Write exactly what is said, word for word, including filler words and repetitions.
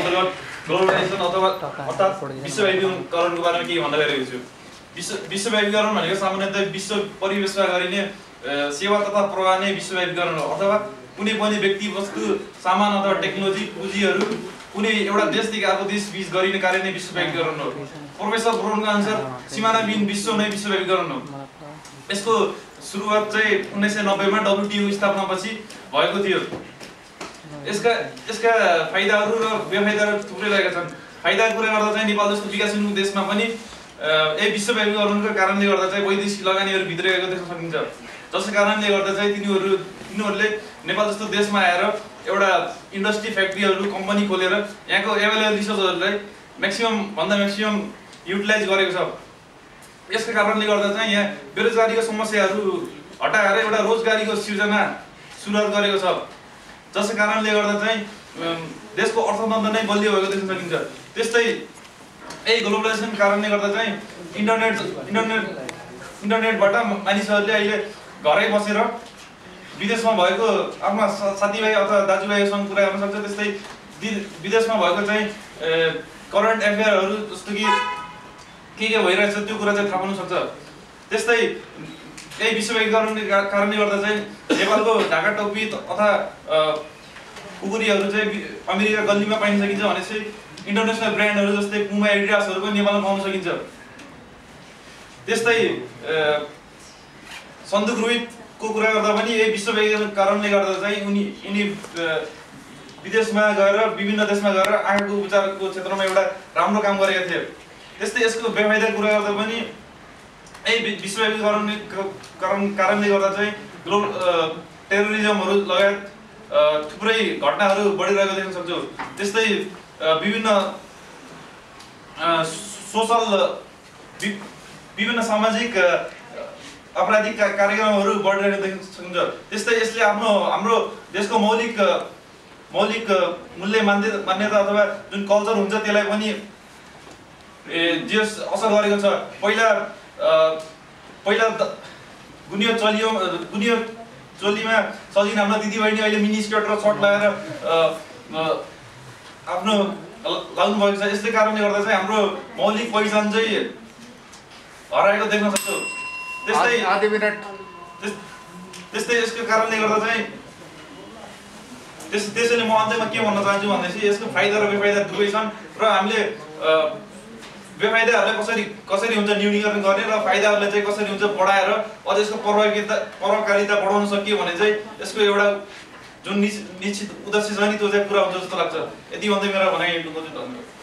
अन्तर्गत ग्लोबलाइजेसन अथवा अर्थात् विश्वव्यापीकरणको बारेमा के भन्न गइरहेको छु। विश्व विश्वव्यापीकरण भनेको सामान्यतः विश्व परिवेशमा गरिने सेवा तथा प्रवाह नै विश्वव्यापीकरण हो, अथवा कुनै पनि व्यक्ति वस्तु सामान अथवा टेक्नोलोजी पुँजीहरू कुनै एउटा देशदेखि अर्को देश बीच गरिने कार्य नै विश्वव्यापीकरण हो। प्रोफेसर ब्राउनको अनुसार सिमानाविहीन विश्व नै विश्वव्यापीकरण हो। यसको सुरुवात चाहिँ उन्नाइस सय नब्बेमा डब्लुटिओ स्थापनापछि भएको थियो। यसका यसका फाइदाहरू र बेफाइदाहरू थुप्रै रहेका छन्। फाइदाको कुरा गर्दा चाहिँ नेपाल जस्तो विकासोन्मुख देशमा पनि यही विश्वव्यापीकरणको कारणले गर्दा चाहिँ वैदेशिक लगानीहरू भित्र गएको देख्न सकिन्छ, जसको कारणले गर्दा चाहिँ तिनीहरू तिनीहरूले नेपाल जस्तो देशमा आएर एउटा इन्डस्ट्री फ्याक्ट्रीहरू कम्पनी खोलेर यहाँको एभाइलेबल रिसोर्सहरूलाई म्याक्सिमम भन्दा म्याक्सिमम युटिलाइज गरेको छ। यसको कारणले गर्दा चाहिँ यहाँ बेरोजगारीको समस्याहरू हटाएर एउटा रोजगारीको सिर्जना सुरुवात गरेको छ, जसको कारणले गर्दा चाहिँ देशको अर्थतन्त्र नै बलियो भएको देख्न सकिन्छ। त्यस्तै यही ग्लोबलाइजेसनको कारणले गर्दा चाहिँ इन्टरनेट इन्टरनेट इन्टरनेटबाट मानिसहरूले अहिले घरै बसेर विदेशमा भएको आफ्ना साथीभाइ अथवा दाजुभाइसँग कुरा गर्न सक्छ। त्यस्तै विदेशमा भएको चाहिँ करेन्ट एफेयरहरू जस्तो कि के के भइरहेछ त्यो कुरा चाहिँ थाहा पाउन सक्छ। त्यस्तै यही विश्वव्यापीकरणले कारणले गर्दा चाहिँ नेपालको ढाका टोपी अथवा कुकुरीहरू चाहिँ अमेरिका गल्लीमा पाइन सकिन्छ भनेपछि इन्टरनेसनल ब्रान्डहरू जस्तै पुमा एडिडासहरू पनि नेपालमा पाउन सकिन्छ। त्यस्तै सन्दुक रोहितको कुरा गर्दा पनि यही विश्वव्यापीकरण कारणले गर्दा चाहिँ उनी उनी विदेशमा गएर विभिन्न देशमा गएर आँखाको उपचारको क्षेत्रमा एउटा राम्रो काम गरेका थिए। त्यस्तै यसको बेफाइदा कुरा गर्दा पनि यही विश्वव्यापीकरण कारण कारणले गर्दा चाहिँ ग्लो टेरोरिजमहरू लगायत थुप्रै घटनाहरू बढिरहेको देख्न सक्छौँ। त्यस्तै विभिन्न सोसल विभिन्न सामाजिक आपराधिक कार्यक्रमहरू बढिरहेको देख्न सकिन्छ। त्यस्तै यसले आफ्नो हाम्रो देशको मौलिक मौलिक मूल्य मान्यता मान्यता अथवा जुन कल्चर हुन्छ त्यसलाई पनि जे असर गरेको छ। पहिला पहिला गुनियो चलियो गुनियो चोलीमा सजिन हाम्रो दिदीबहिनी अहिले मिनी स्कर्ट र सर्ट लगाएर आफ्नो लाउनु भएको छ। यसै कारणले गर्दा चाहिँ हाम्रो मौलिक पहिचान चाहिँ हराएको देख्न सक्छौँ। त्यस्तै आधी मिनट त्यस्तै यसको कारणले गर्दा चाहिँ त्यस त्यसैले म अन्त्यमा के भन्न चाहन्छु भन्दैछु यसको फाइदा र बेफाइदा दुवै छन् र हामीले बेफाइदाहरूलाई कसरी कसरी हुन्छ न्यूनीकरण गर्ने र फाइदाहरूलाई चाहिँ कसरी हुन्छ बढाएर अझ यसको प्रभावकारिता प्रभावकारिता बढाउन सकियो भने चाहिँ यसको एउटा जुन निश्चित उद्देश्य छ नि त्यो चाहिँ पुरा हुन्छ जस्तो लाग्छ। यति भन्दै मेरो भनाइ